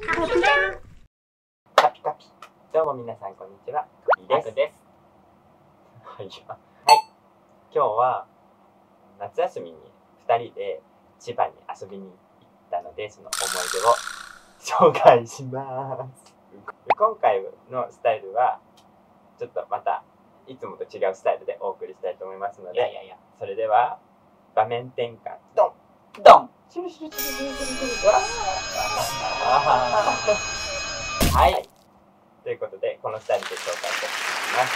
カピカピ。どうも皆さんこんにちは。カピです。はい。今日は夏休みに2人で千葉に遊びに行ったので、その思い出を紹介します。今回のスタイルはちょっとまたいつもと違うスタイルでお送りしたいと思いますので、それでは場面転換ドンドン。はい。ということで、このスタイルで紹介していきます。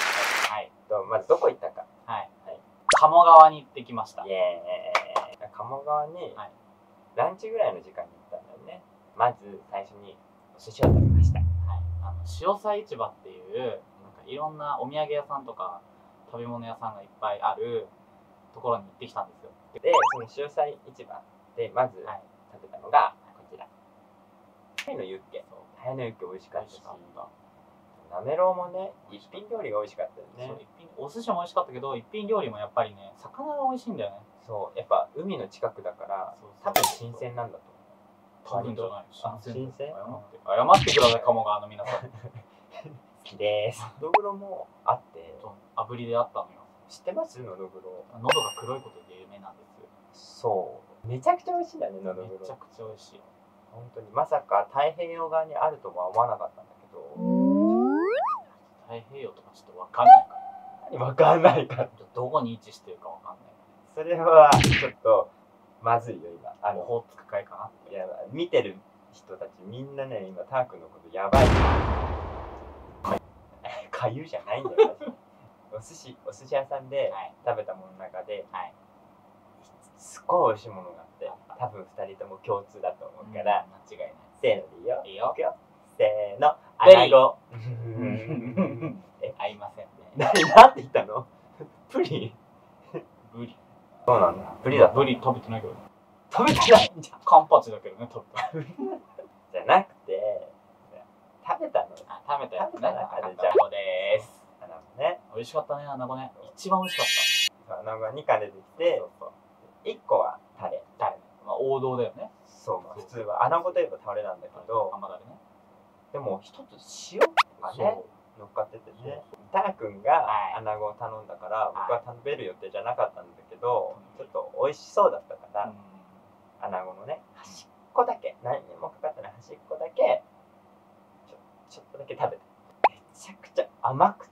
はい。まずどこ行ったか。 はい。鴨川に行ってきました。 イエーイ。鴨川にランチぐらいの時間に行ったんだよね。まず最初にお寿司を食べました。はい。 潮騒市場っていう、なんかいろんなお土産屋さんとか食べ物屋さんがいっぱいあるところに行ってきたんですよ。 で、その潮騒市場でまず食べたのがこちら。タイのユッケ。タイのユッケ美味しかったし、なめろうもね、一品料理が美味しかったよね。 お寿司も美味しかったけど、一品料理もやっぱりね、魚が美味しいんだよね。 そう、やっぱ海の近くだから、多分新鮮なんだと思う。多分じゃない。 新鮮？ 謝ってください、鴨川の皆さん。好きです。のどぐろもあって、 炙りであったのよ。 知ってます？のどぐろ。 喉が黒いことで有名なんです。 そう。めちゃくちゃ美味しいんだね、のどぐろ。 めちゃくちゃ美味しい。 本当にまさか太平洋側にあるとは思わなかったんだけど。 太平洋とかちょっと分かんないから。 分かんないから。 どこに位置してるか分かんない。 それはちょっとまずいよ今。 オホーツク海かな。 いや、見てる人たちみんなね、今タークのことやばい。かゆじゃないんだよ。お寿司屋さんで食べたものの中で、すっごい美味しいものがあって、多分2人とも共通だと思うから、 間違いない。 せーのでいいよ。 いいよ。 せーの。アナゴ。 合いませんね。 なんて言ったの？プリン？ ブリ。 そうなんだ。ブリだ。 ブリ食べてないけど。 食べてないんじゃん。 カンパチだけどね、食べた。 じゃなくて、食べたの。 食べたやつね。 中でじゃあです。 アナゴね。 美味しかったね、アナゴね。一番美味しかった。 アナゴが2貫出てきて、1個はタレ。 まあ王道だよね。 そう、普通はアナゴといえばタレなんだけど、 甘だれね。 でも一つ塩がね、乗っかっててね。ター君がアナゴを頼んだから、僕は食べる予定じゃなかったんだけど、ちょっと美味しそうだったから、アナゴのね、端っこだけ、何にもかかってない端っこだけ、ちょっとだけ食べて。めちゃくちゃ甘くて、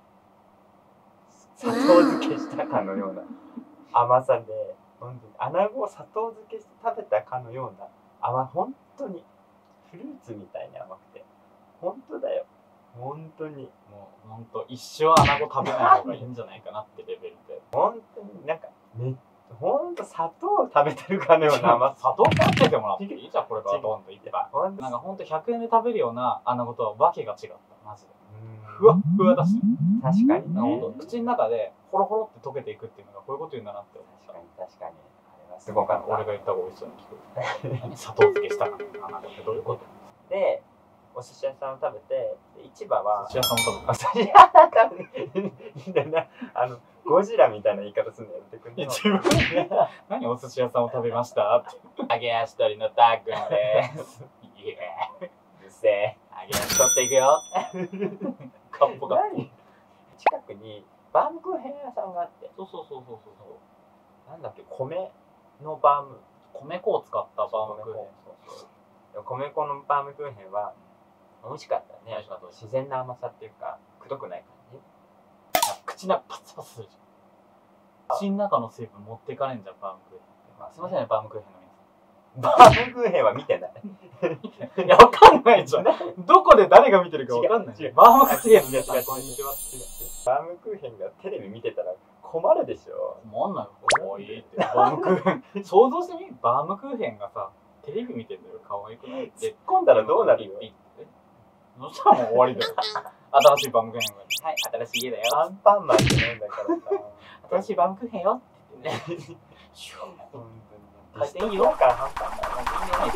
砂糖漬けしたかのような甘さで、本当にアナゴを砂糖漬けして食べたかのような本当にフルーツみたいに甘くて、本当だよ。本当にもう本当一生アナゴ食べない方がいいんじゃないかなってレベルで。 本当になんか本当砂糖を食べてるかのような甘さ。 砂糖かけてもらっていいじゃん、これからドンといっぱい。なんか本当100円で食べるようなアナゴとはわけが違った、マジで。ふわっふわだし。 確かにね。 口の中でホロホロって溶けていくっていうのがこういうこと言うんだなって思った。 確かに。あれはすごかった。 俺が言った方が美味しそうに聞こえる。砂糖漬けしたかアナゴってどういうこと？ で、お寿司屋さんを食べて、市場は寿司屋さんを食べて、 お寿司屋さん食べて、みたいなゴジラみたいな言い方するのやめてくんね。 自分で何お寿司屋さんを食べましたって。揚げ足取りのターくんです。イエーイ。 うるせえ。 揚げ足取っていくよ。カッポカッポ。 近くにバームクーヘン屋さんがあって。 そう。 なんだっけ、米のバーム。 米粉を使ったバームクーヘン。 米粉のバームクーヘンは美味しかったね。自然な甘さっていうか、くどくない感じ。 口の中パツパツするじゃん。口の中の水分持っていかないんじゃん、バームクーヘン。すいませんね、バームクーヘンの皆さん。 バームクーヘンは見てない。 いや、わかんないじゃん。どこで誰が見てるかわかんない。バームクーヘンの皆さん、こんにちは。 バームクーヘンがテレビ見てたら困るでしょ。 困んないよ。かわいいって。バームクーヘン。想像してみ？バームクーヘンがさ、テレビ見てるのよ。かわいくない？ 突っ込んだらどうなるよ。 そしたらもう終わりだよ。新しいバームクーヘンが。はい、新しい家だよ。 アンパンマンじゃないんだからさ。 新しいバームクーヘンよって言ってね。 回転ようからアンパンマン。違って、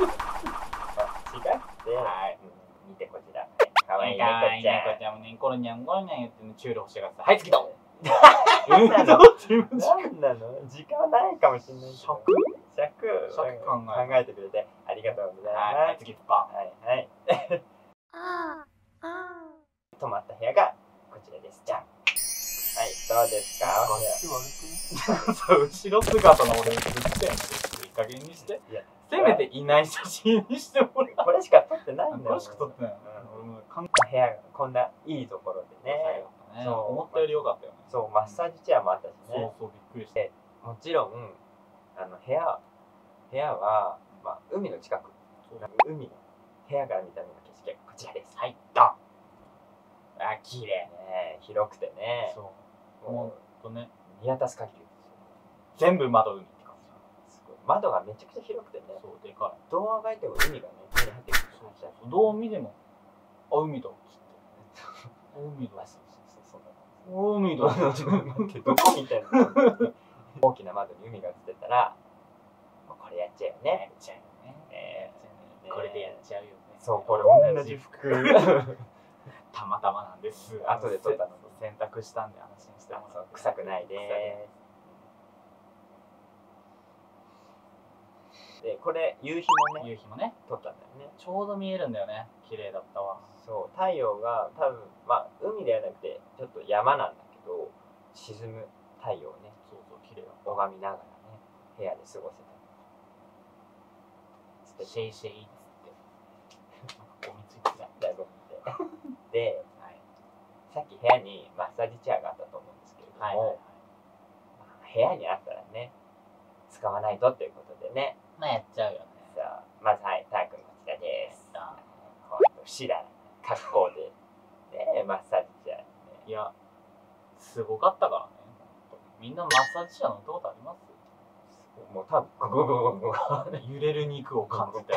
見てこちら。かわいい猫ちゃん。 猫ちゃんもね、コロニャンコロニャン言ってチュール欲しがってさ。はい、次と。 何なの？時間ないかもしれない。尺考えてくれてありがとうございはい、 ます。 次パン。 はいはい。泊まった部屋がこちらです。じゃん。はい、どうですか？ そう、後ろ姿の俺にずっとやん。いい加減にして。 いや、 せめていない写真にしてもらう。 これしか撮ってないんだよ。 これしか撮ってない。 部屋がこんないいところでね。 そう、思ったより良かったよね。 そう、マッサージチェアもあったしね。 そう、びっくりして。 もちろん、部屋は、まあ、海の近く。海の部屋から見た目の景色がこちらです。はい、ドン。あ、綺麗ね。広くてね。 そう。ほんとね。 見渡す限り。 全部窓海って感じ。 すごい。窓がめちゃくちゃ広くてね。 そう、でかい。 どうあがいても海がね、目に入ってくる。 どう見ても、あ、海だっつって。海だ。海だ。 どこ見てんの？大きな窓に海が映ってたら、これやっちゃうよね。やっちゃうよね。 これでやっちゃうよね。 そう、これ同じ服。 たまたまなんです。 後で撮ったの。 洗濯したんで安心してます。 臭くないです。で、これ夕日もね、撮ったんだよね。 ちょうど見えるんだよね。綺麗だったわ。 そう、太陽が多分、まあ海ではなくてちょっと山なんだけど、沈む太陽をね、 そうそう、綺麗だ。 拝みながらね、部屋で過ごせた。 シェイシェイっつって。ゴミついてた。 だいぶ見て。で、さっき部屋にマッサージチェアがあったと思うんですけれども、部屋にあったらね、使わないとっていうことでね。 まあやっちゃうよね。 さあ、まずはい、たーくんこちらです。ほんと不思議な格好で、ね、マッサージチェア、ね。 いや、すごかったからね。みんなマッサージチェア乗ったことあります？ もう多分ゴゴ揺れる肉を感じて。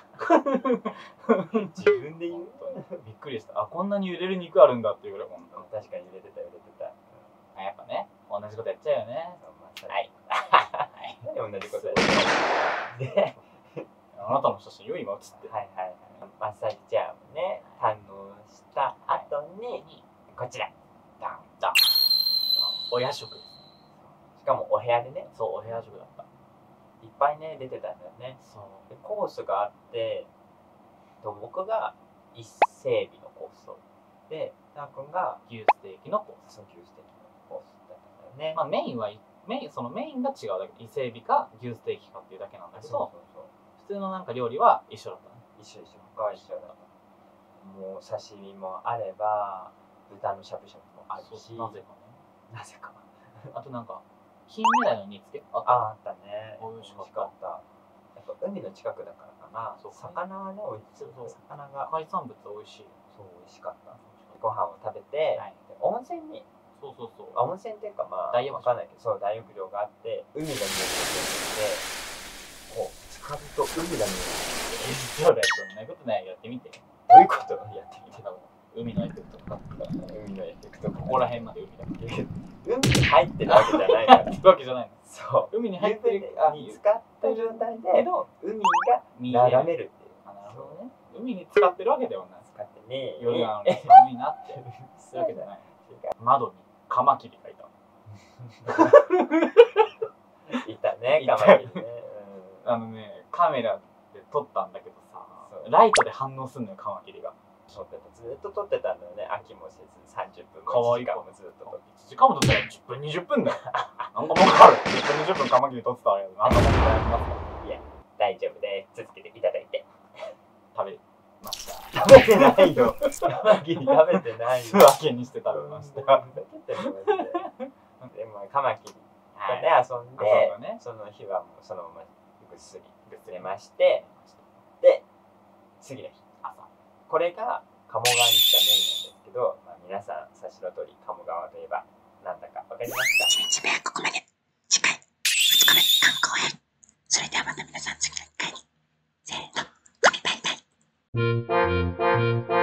自分で言うとびっくりした。あ、こんなに揺れる肉あるんだっていうぐらい。 確かに揺れてた。 やっぱね、同じことやっちゃうよね。 はい。同じことやっちゃう。で、 あなたの写真よ、今写って。 マッサージチェアもね、堪能した後に、こちら。ダン。 お夜食。 しかもお部屋でね。 そう、お部屋食だった。 いっぱいね、出てたんだよね。 そう。 でコースがあって、僕が伊勢海老のコースで、たーくんが牛ステーキのコース。 牛ステーキのコースだったんだよね。 まあメインが違うだけ。伊勢海老か牛ステーキかっていうだけなんだけど、普通のなんか料理は一緒だったね。 一緒他は一緒だった。もう刺身もあれば、豚のしゃぶしゃぶもあるし、 なぜかね。 なぜか。 あとなんか、金目鯛の煮付けあったね。 美味しかった。 やっぱ海の近くだからかな。魚がね、美味しい。魚が。 海産物美味しい。 そう、美味しかった。ご飯を食べて、温泉に。 そう。 温泉っていうかまあ、わかんないけど、そう、大浴場があって、海が見えてて、こう、浸かると海が見えて。 そうだよ、そんなことない。やってみて。 どういうことやってみて。 海のエフェクトか。 海のエフェクト。 ここら辺まで海だ。 海に入ってるわけじゃないから。 ってわけじゃないの。 そう。 海に入ってるに使った状態で、海が眺めるっていう。 なるほどね。海に使ってるわけではない。 使ってね。 夜なのに寒いなって。そういうわけじゃない。窓にカマキリがいた。 いたね、カマキリね。 カメラで撮ったんだけどさ、ライトで反応すんのよ、カマキリが。 ずっと撮ってたんだよね。飽きもせず30分も 1時間もずっと撮って。 1時間も撮ったら10分20分だよ。なんかもうかる。10分20分カマキリ撮ってたわよ。なんかもうかる。 いや、大丈夫です。続けていただいて。 食べました。 食べてないよ。カマキリ食べてないよ。 素分けにして食べました。 でもカマキリとね遊んで、その日はもうそのままぐっすり寝まして、で、次の日、朝。これが鴨川に来たメインなんですけど、皆さん察しの通り鴨川といえばなんだかわかりますか？ 1日目はここまで。次回、2日目、観光編。それではまた皆さん次の機会に。せーの、バイバイ。